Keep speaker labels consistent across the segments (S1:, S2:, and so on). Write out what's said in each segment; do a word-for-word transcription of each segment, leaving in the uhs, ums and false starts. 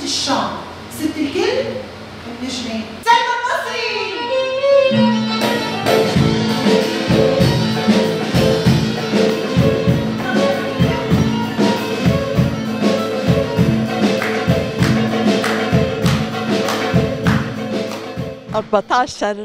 S1: الشام، ست الكل النجمة سلمى المصري.
S2: أربعة عشر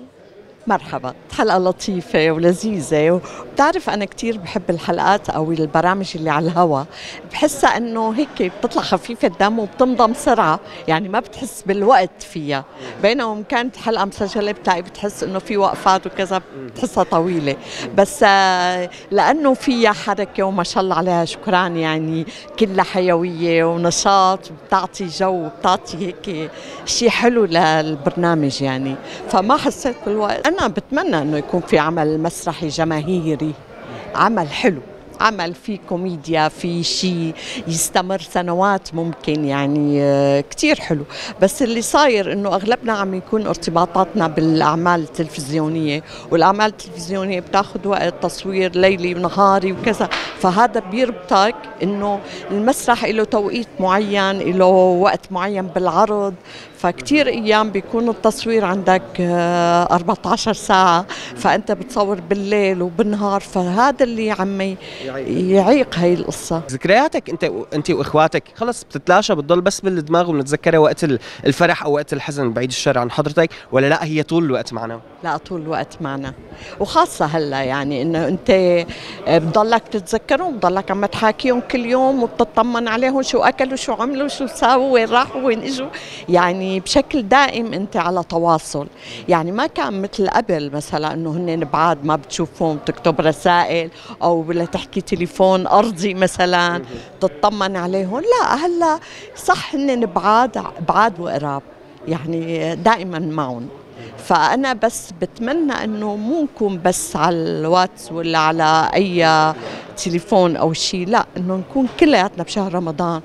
S2: مرحبا، حلقة لطيفة ولذيذة، وبتعرف أنا كتير بحب الحلقات أو البرامج اللي على الهوا، بحسها إنه هيك بتطلع خفيفة الدم وبتمضى بسرعة، يعني ما بتحس بالوقت فيها، بينما كانت حلقة مسجلة بتلاقي بتحس إنه في وقفات وكذا بتحسها طويلة، بس لأنه فيها حركة وما شاء الله عليها شكران، يعني كلها حيوية ونشاط وبتعطي جو وبتعطي هيك شيء حلو للبرنامج يعني، فما حسيت بالوقت. أنا بتمنى إنه يكون في عمل مسرحي جماهيري، عمل حلو، عمل فيه كوميديا، في شيء يستمر سنوات ممكن، يعني كتير حلو. بس اللي صاير إنه أغلبنا عم يكون ارتباطاتنا بالأعمال التلفزيونية، والأعمال التلفزيونية بتاخد وقت تصوير ليلي ونهاري وكذا، فهذا بيربطك إنه المسرح له توقيت معين، له وقت معين بالعرض، فكتير أيام بيكون التصوير عندك أربعة عشر ساعة، فأنت بتصور بالليل وبالنهار، فهذا اللي عم يعيق هاي القصة.
S3: ذكرياتك أنت أنت وإخواتك خلص بتتلاشى، بتضل بس بالدماغ وبنتذكرها وقت الفرح أو وقت الحزن، بعيد الشر عن حضرتك، ولا لا هي طول الوقت معنا؟
S2: لا، طول الوقت معنا، وخاصة هلا يعني إنه أنت بضلك تتذكرهم، بضلك عم تحاكيهم كل يوم وبتطمن عليهم شو أكلوا شو عملوا شو ساووا وين راحوا وين إجوا، يعني بشكل دائم أنت على تواصل، يعني ما كان مثل قبل مثلا إنه هن بعاد ما بتشوفهم، تكتب رسائل أو ولا تحكي تليفون أرضي مثلا تطمن عليهم، لا هلا صح هن بعاد بعاد وقراب، يعني دائما معهم. فأنا بس بتمنى إنه مو نكون بس على الواتس ولا على أي تليفون أو شيء، لا إنه نكون كلياتنا بشهر رمضان،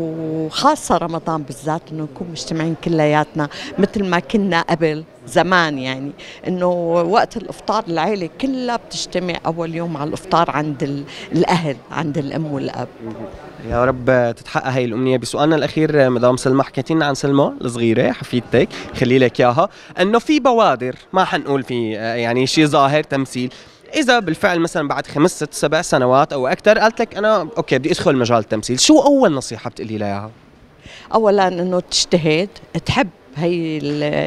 S2: وخاصة رمضان بالذات إنه نكون مجتمعين كلياتنا مثل ما كنا قبل زمان، يعني إنه وقت الإفطار العائلة كلها بتجتمع أول يوم على الإفطار عند الأهل، عند الأم والأب.
S3: يا رب تتحقق هاي الأمنية. بسؤالنا الأخير مدام سلمى، حكيتي لنا عن سلمى الصغيرة حفيدتك، خلي لك إياها، إنه في بوادر، ما حنقول في يعني شيء ظاهر تمثيل، إذا بالفعل مثلا بعد خمس ست سبع سنوات أو أكثر قالت لك أنا أوكي بدي أدخل مجال التمثيل، شو أول نصيحة بتقولي لها إياها؟
S2: أولاً إنه تجتهد، تحب هي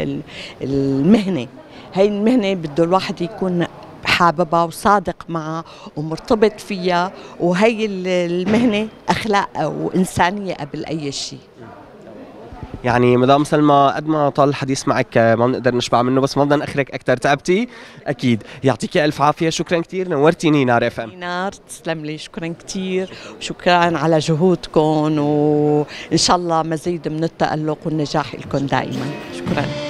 S2: المهنة، هي المهنة بده الواحد يكون حاببها وصادق معها ومرتبط فيها، وهي المهنة أخلاق وإنسانية قبل أي شيء.
S3: يعني مدام سلمى قد ما طال الحديث معك ما بنقدر نشبع منه، بس ما بدنا نأخرك أكثر، تعبتي؟ أكيد، يعطيك ألف عافية، شكرا كثير، نورتيني نار اف ام.
S2: نار تسلم لي، شكرا كثير، وشكرا على جهودكم، وإن شاء الله مزيد من التألق والنجاح لكم دائما، شكرا.